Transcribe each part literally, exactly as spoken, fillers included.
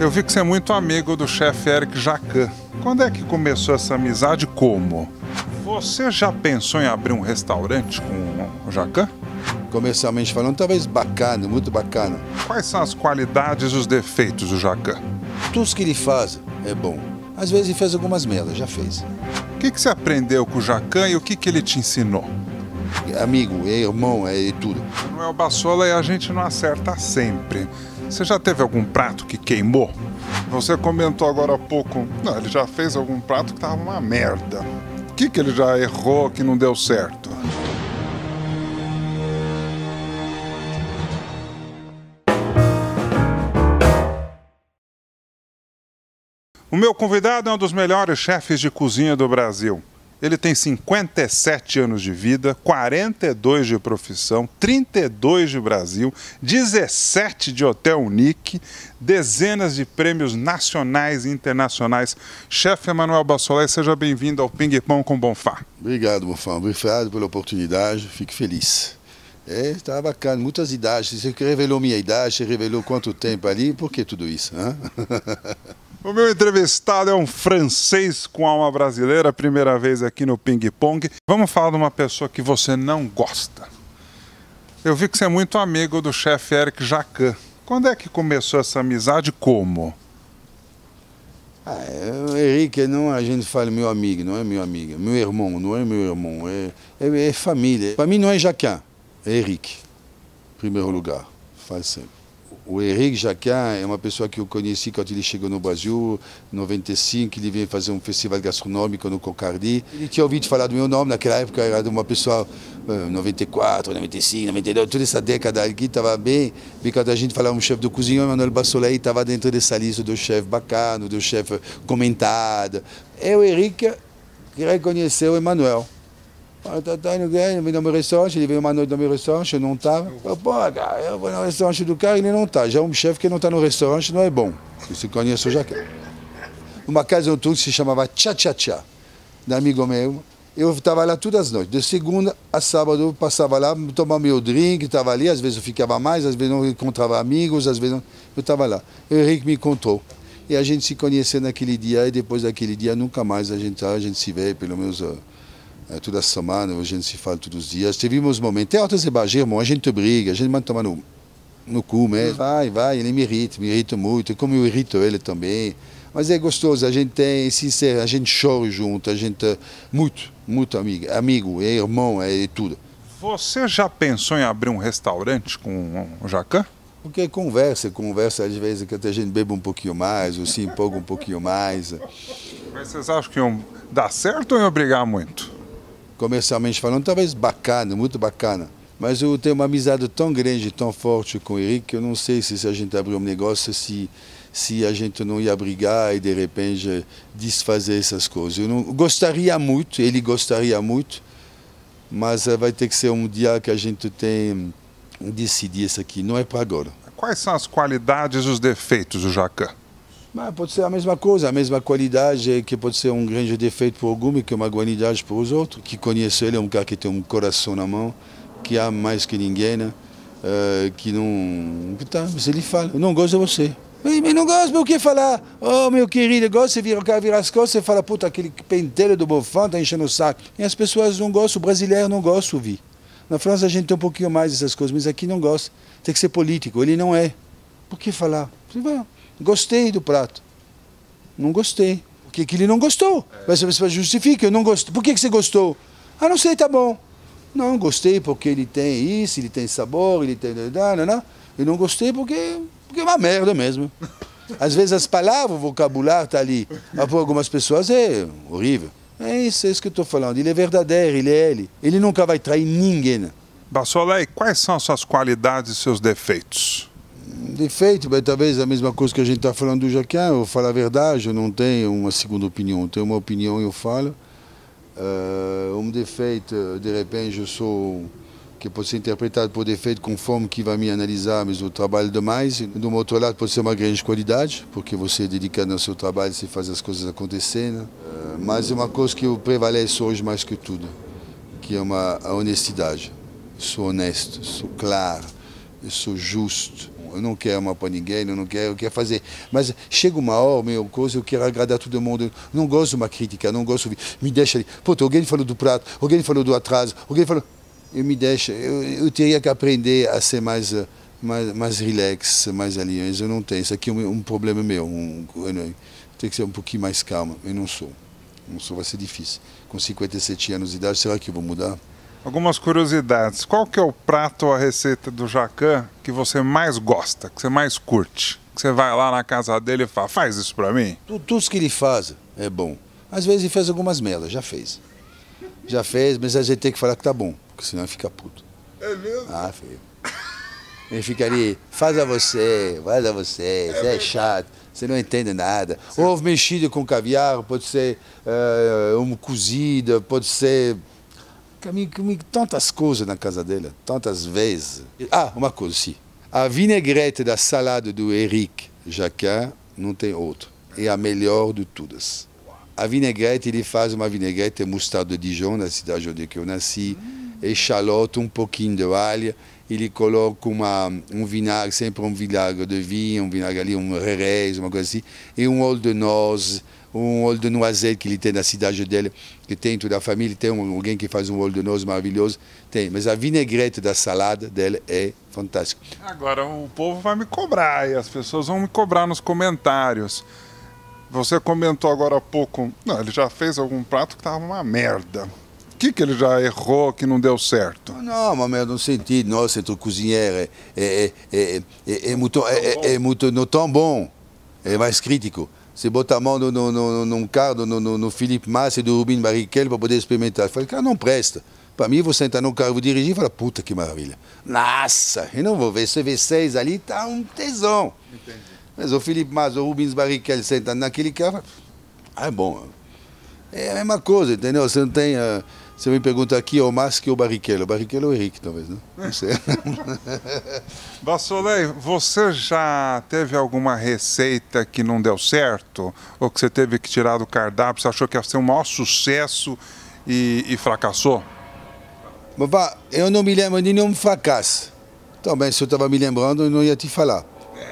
Eu vi que você é muito amigo do chefe Éric Jacquin. Quando é que começou essa amizade? Como? Você já pensou em abrir um restaurante com o Jacquin? Comercialmente falando, talvez bacana, muito bacana. Quais são as qualidades e os defeitos do Jacquin? Tudo que ele faz é bom. Às vezes ele fez algumas merdas, já fez. O que, que você aprendeu com o Jacquin e o que, que ele te ensinou? Amigo, é irmão, é tudo. Manuel Bassola e a gente não acerta sempre. Você já teve algum prato que queimou? Você comentou agora há pouco, não, ele já fez algum prato que estava uma merda. O que, que ele já errou que não deu certo? O meu convidado é um dos melhores chefes de cozinha do Brasil. Ele tem cinquenta e sete anos de vida, quarenta e dois de profissão, trinta e dois de Brasil, dezessete de Hotel Unique, dezenas de prêmios nacionais e internacionais. Chefe Manuel Bassola, seja bem-vindo ao Ping Pong com Bonfá. Obrigado, Bonfá. Obrigado pela oportunidade. Fico feliz. É, tá bacana. Muitas idades. Você revelou minha idade, você revelou quanto tempo ali. Por que tudo isso? Hein? O meu entrevistado é um francês com alma brasileira, primeira vez aqui no Ping Pong. Vamos falar de uma pessoa que você não gosta. Eu vi que você é muito amigo do chefe Éric Jacquin. Quando é que começou essa amizade? Como? Ah, o Éric, não, a gente fala meu amigo, não é meu amigo. Meu irmão, não é meu irmão. É, é, é família. Para mim não é Jacquin, é Éric. Em primeiro lugar, faz sempre. O Éric Jacquin é uma pessoa que eu conheci quando ele chegou no Brasil, em noventa e cinco, ele veio fazer um festival gastronômico no Cocardi. Ele tinha ouvido falar do meu nome, naquela época era de uma pessoa, uh, noventa e quatro, noventa e cinco, noventa e dois, toda essa década aqui estava bem. E quando a gente falava um chefe de cozinha, o Manuel Bassola estava dentro dessa lista do chefe bacana, do chefe comentado. É o Éric que reconheceu o Emanuel. Tá, tá indo ganhar, ele veio no meu restaurante, ele veio uma noite no meu restaurante, eu não estava. Pô, cara, eu vou no restaurante do cara e ele não está. Já um chefe que não está no restaurante não é bom. Você conhece o Jacquin. Uma casa noturna que se chamava Tcha Tcha Tcha, de amigo meu. Eu estava lá todas as noites, de segunda a sábado, eu passava lá, tomava meu drink, estava ali, às vezes eu ficava mais, às vezes não encontrava amigos, às vezes não... Eu estava lá. O Éric me encontrou. E a gente se conheceu naquele dia, e depois daquele dia nunca mais a gente, a gente se vê, pelo menos... É, toda semana, a gente se fala todos os dias. Tivemos momentos, tem outros exageros, a gente briga, a gente manda tomar no, no cu mesmo. Vai, vai, ele me irrita, me irrita muito, como eu irrito ele também. Mas é gostoso, a gente tem, sincero, a gente chora junto, a gente muito, muito amigo, amigo, é irmão, é tudo. Você já pensou em abrir um restaurante com o Jacquin? Porque conversa, conversa, às vezes que a gente bebe um pouquinho mais, ou se empolga um pouquinho mais. Mas vocês acham que iam dar certo ou iam brigar muito? Comercialmente falando, talvez bacana, muito bacana. Mas eu tenho uma amizade tão grande, tão forte com o Éric, que eu não sei se, se a gente abrir um negócio, se, se a gente não ia brigar e de repente desfazer essas coisas. Eu não, gostaria muito, ele gostaria muito, mas vai ter que ser um dia que a gente tem que decidir isso aqui, não é para agora. Quais são as qualidades e os defeitos do Jacquin? Mas pode ser a mesma coisa, a mesma qualidade, que pode ser um grande defeito para algum e que é uma qualidade para os outros. Que conhece ele é um cara que tem um coração na mão, que ama mais que ninguém, né? Uh, que não... Tá, mas ele fala, eu não gosto de você. Mas, mas não gosto, mas o que falar? Oh, meu querido, gosta, você vira o cara, vira as costas, você fala, puta, aquele pentelho do Bonfá tá enchendo o saco. E as pessoas não gostam, o brasileiro não gosta de ouvir. Na França a gente tem um pouquinho mais dessas coisas, mas aqui não gosta. Tem que ser político, ele não é. Por que falar? Você vai... Gostei do prato. Não gostei. Por que, que ele não gostou? É. Você justifica, eu não gostei. Por que, que você gostou? Ah, não sei, tá bom. Não, gostei porque ele tem isso, ele tem sabor, ele tem... Não, não. Eu não gostei porque, porque é uma merda mesmo. Às vezes as palavras, o vocabulário está ali. Para algumas pessoas é horrível. É isso, é isso que eu estou falando. Ele é verdadeiro, ele é ele. Ele nunca vai trair ninguém. Bassola, quais são as suas qualidades e seus defeitos? Defeito, mas talvez a mesma coisa que a gente está falando do Jacquin, eu falo a verdade, eu não tenho uma segunda opinião, eu tenho uma opinião e eu falo. Uh, um defeito, de repente, eu sou, que pode ser interpretado por defeito conforme que vai me analisar, mas eu trabalho demais. Do outro lado, pode ser uma grande qualidade, porque você é dedicado ao seu trabalho, você faz as coisas acontecerem. Uh, mas é uma coisa que eu prevalece hoje mais que tudo, que é uma, a honestidade. Sou honesto, sou claro, eu sou justo. eu não quero mal para ninguém, eu não quero, eu quero fazer. Mas chega uma hora, meu, coisa, eu quero agradar todo mundo. Eu não gosto de uma crítica, não gosto de... Me deixa ali. Pô, alguém falou do prato, alguém falou do atraso, alguém falou... Eu me deixo, eu, eu teria que aprender a ser mais, mais, mais relax, mais ali. Mas eu não tenho, isso aqui é um, um problema meu. Um, eu tenho que ser um pouquinho mais calmo, eu não sou. Não sou, vai ser difícil. Com cinquenta e sete anos de idade, será que eu vou mudar? Algumas curiosidades. Qual que é o prato ou a receita do Jacan que você mais gosta, que você mais curte? Que você vai lá na casa dele e fala, faz isso pra mim? Tudo, tudo que ele faz é bom. Às vezes ele faz algumas merdas, já fez. Já fez, mas a gente tem que falar que tá bom, porque senão ele fica puto. É mesmo? Ah, filho. Ele fica ali, faz a você, faz a você, você é chato, você não entende nada. Sim. Ovo mexido com caviar, pode ser uh, uma cozida, pode ser... Comi tantas coisas na casa dele, tantas vezes. Ah, uma coisa, sim. A vinagrete da salada do Éric Jacquin não tem outro. É a melhor de todas. A vinagrete, ele faz uma vinagrete mostarda de Dijon, na cidade onde eu nasci, hum. Echalote, um pouquinho de alho. Ele coloca uma, um vinagre, sempre um vinagre de vinho, um vinagre ali, um rerez, uma coisa assim, e um óleo de noz, um óleo de noisette que ele tem na cidade dele, que tem toda a família, tem alguém que faz um óleo de noz maravilhoso, tem. Mas a vinagrete da salada dele é fantástica. Agora o povo vai me cobrar e as pessoas vão me cobrar nos comentários. Você comentou agora há pouco, não, ele já fez algum prato que estava uma merda. O que, que ele já errou que não deu certo? Não, uma merda no sentido, nossa, entre o cozinheiro é, é, é, é, é, muito, é, é muito não tão bom, é mais crítico. Você bota a mão no, no, no, num carro, no, no, no Philippe Massa e do Rubinho Barrichello para poder experimentar. Eu falei, cara, não presta. Para mim, você entrar no carro, vou dirigir e falar, puta que maravilha. Nossa, eu não vou ver, C V seis ali tá um tesão. Entendi. Mas o Philippe Massa, o Rubinho Barrichello sentando naquele carro, ah, é bom. É a mesma coisa, entendeu? Você não tem... Uh, você me pergunta aqui, é o Massa que é o Barrichello. O Barrichello é o Henrique, talvez, não? Não sei. Vassolei, você já teve alguma receita que não deu certo? Ou que você teve que tirar do cardápio, você achou que ia ser um maior sucesso e, e fracassou? Mas vá, eu não me lembro de nenhum fracasso. Também, se eu estava me lembrando, eu não ia te falar.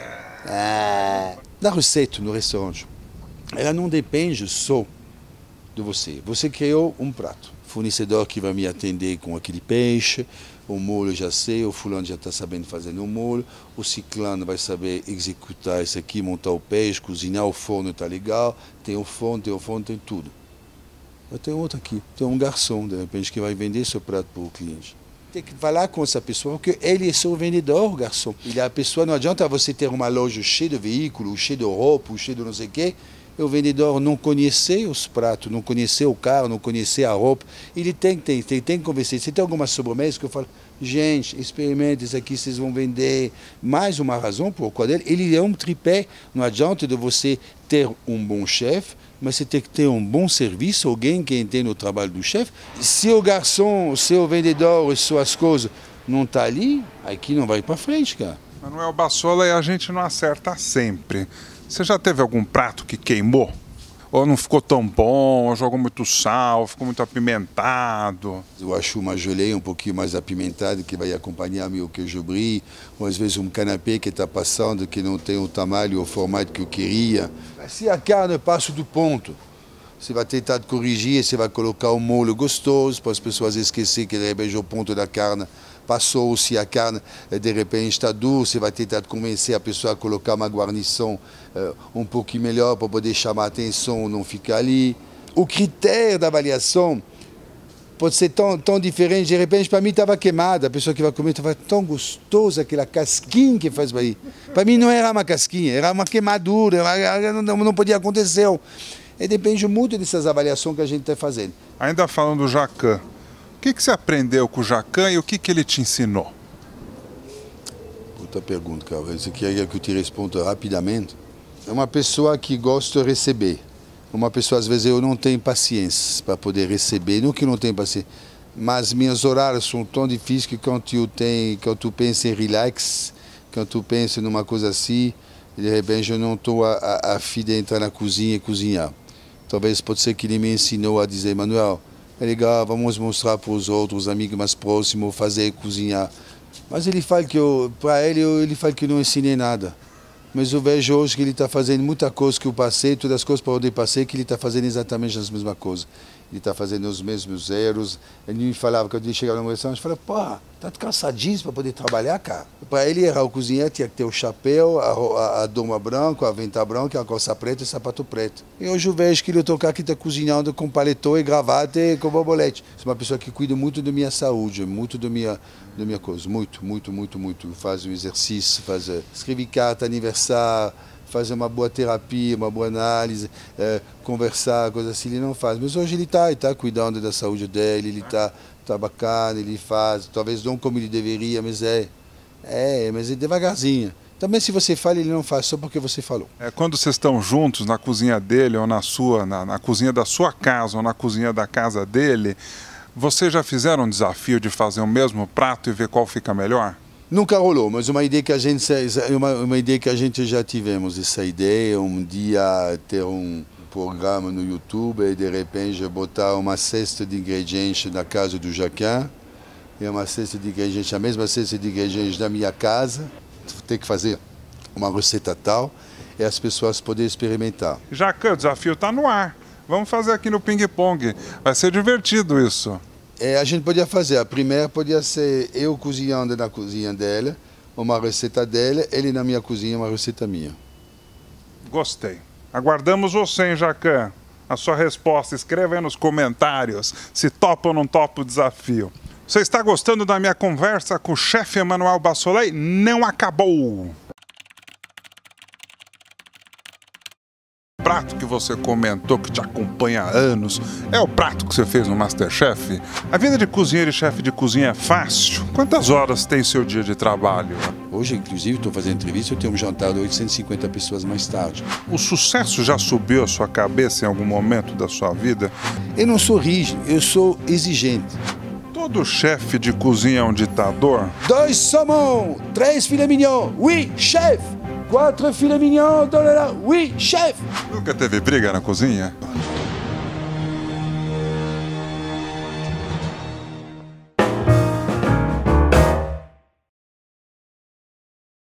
É. Da receita no restaurante, ela não depende só de você. Você criou um prato. O fornecedor que vai me atender com aquele peixe, o molho já sei, o fulano já está sabendo fazer o molho, o ciclano vai saber executar isso aqui, montar o peixe, cozinhar, o forno está legal, tem o forno, tem o forno, tem tudo. Mas tem outro aqui, tem um garçom, de repente, que vai vender seu prato para o cliente. Tem que falar com essa pessoa, porque ele é seu vendedor, o garçom. Ele é a pessoa, não adianta você ter uma loja cheia de veículos, cheia de roupa, cheia de não sei o quê, e o vendedor não conhecer os pratos, não conhecer o carro, não conhecer a roupa. Ele tem, tem, tem, tem que convencer. Se tem alguma sobremesa que eu falo, gente, experimente isso aqui, vocês vão vender. Mais uma razão por qual ele, ele é um tripé. Não adianta de você ter um bom chefe, mas você tem que ter um bom serviço, alguém que entende o trabalho do chefe. Se o garçom, se o vendedor e suas coisas não estão ali, aqui não vai para frente, cara. Manuel Bassola, e a gente não acerta sempre. Você já teve algum prato que queimou? Ou não ficou tão bom, ou jogou muito sal, ficou muito apimentado? Eu acho uma geleia um pouquinho mais apimentada que vai acompanhar meu queijo brie, ou às vezes um canapé que está passando que não tem o tamanho ou o formato que eu queria. Se a carne passa do ponto, você vai tentar corrigir, você vai colocar um molho gostoso para as pessoas esquecerem que de repente o ponto da carne passou, se a carne de repente está dura, você vai tentar convencer a pessoa a colocar uma guarnição uh, um pouquinho melhor para poder chamar a atenção, não ficar ali. O critério da avaliação pode ser tão, tão diferente, de repente para mim estava queimada, a pessoa que vai comer estava tão gostosa, aquela casquinha que faz para aí. Para mim não era uma casquinha, era uma queimadura, era, não, não podia acontecer. E depende muito dessas avaliações que a gente está fazendo. Ainda falando do Jacan, o que, que você aprendeu com o Jacan e o que, que ele te ensinou? Outra pergunta, cara. Você quer que eu te responda rapidamente? É uma pessoa que gosta de receber. Uma pessoa, às vezes, eu não tenho paciência para poder receber. Não que eu não tenho paciência, mas meus horários são tão difíceis que quando eu tenho, quando tu pensa em relax, quando tu pensa numa coisa assim, de repente eu não estou a, a, a fim de entrar na cozinha e cozinhar. Talvez pode ser que ele me ensinou a dizer, Manuel, é legal, vamos mostrar para os outros amigos mais próximos, fazer cozinhar. Mas ele fala que eu, para ele, eu, ele fala que eu não ensinei nada. Mas eu vejo hoje que ele está fazendo muita coisa que eu passei, todas as coisas para onde eu passei, que ele está fazendo exatamente as mesmas coisas. Ele está fazendo os mesmos erros. Ele me falava, quando ele chegava no restaurante, eu falava, pô, tá cansadíssimo para poder trabalhar, cara. Para ele errar o cozinheiro, tinha que ter o chapéu, a, a, a doma branca, a venta branca, a calça preta e sapato preto. E hoje eu vejo que ele tocar aqui está cozinhando com paletó e gravata e com borbolete. Sou uma pessoa que cuida muito da minha saúde, muito da minha, da minha coisa. Muito, muito, muito, muito. Faz o exercício, faz, escreve carta, aniversário, fazer uma boa terapia, uma boa análise, é, conversar, coisa assim, ele não faz. Mas hoje ele está, ele está cuidando da saúde dele, ele está tá bacana, ele faz, talvez não como ele deveria, mas é, é, mas é devagarzinho. Também se você fala, ele não faz só porque você falou. É, quando vocês estão juntos na cozinha dele ou na sua, na, na cozinha da sua casa ou na cozinha da casa dele, vocês já fizeram um desafio de fazer o mesmo prato e ver qual fica melhor? Nunca rolou, mas uma ideia que a gente uma, uma ideia que a gente já tivemos, essa ideia, um dia ter um programa no YouTube e de repente botar uma cesta de ingredientes na casa do Jacquin e uma cesta de ingredientes, a mesma cesta de ingredientes da minha casa, ter que fazer uma receita tal e as pessoas poderem experimentar. Jacquin, o desafio está no ar. Vamos fazer aqui no Ping Pong. Vai ser divertido isso. É, a gente podia fazer, a primeira podia ser eu cozinhando na cozinha dela, uma receita dela, ele na minha cozinha, uma receita minha. Gostei. Aguardamos você, hein, Jacquin? A sua resposta, escreva aí nos comentários se topa ou não topa o desafio. Você está gostando da minha conversa com o chefe Emmanuel Bassolet? Não acabou! O prato que você comentou que te acompanha há anos é o prato que você fez no MasterChef? A vida de cozinheiro e chefe de cozinha é fácil? Quantas horas tem seu dia de trabalho? Hoje, inclusive, estou fazendo entrevista, eu tenho um jantar de oitocentas e cinquenta pessoas mais tarde. O sucesso já subiu a sua cabeça em algum momento da sua vida? Eu não sou rígido, eu sou exigente. Todo chefe de cozinha é um ditador? Dois salmão, três filé mignon, oui, chef! Quatro filé mignon, oui, chef! Nunca teve briga na cozinha?